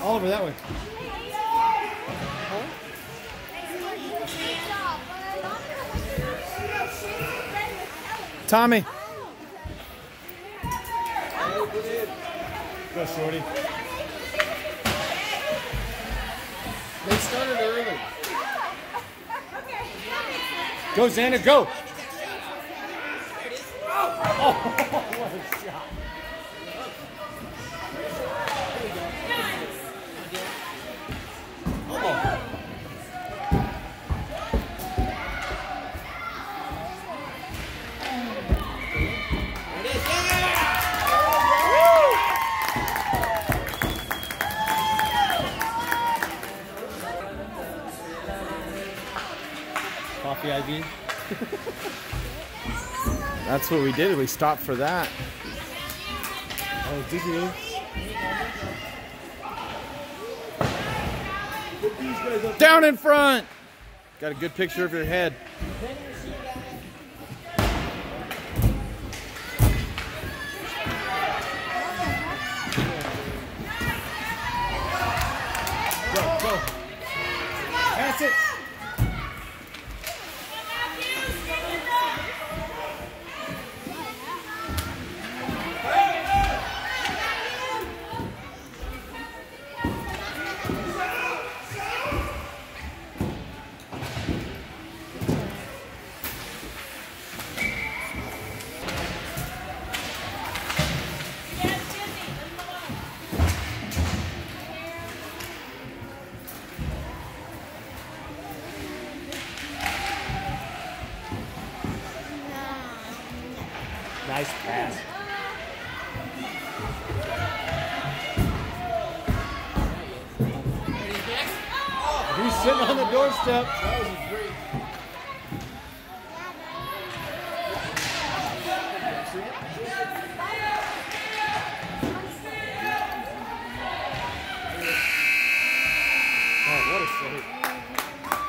Oliver, that way. Tommy. Go, Shorty. They started early. Go, Xander, go. Oh, what a shot. Coffee IV. That's what we did. We stopped for that. Oh, did you? Down in front. Got a good picture of your head. Go, go. Pass it. Nice pass. He's sitting on the doorstep. That was great. Oh, what a save.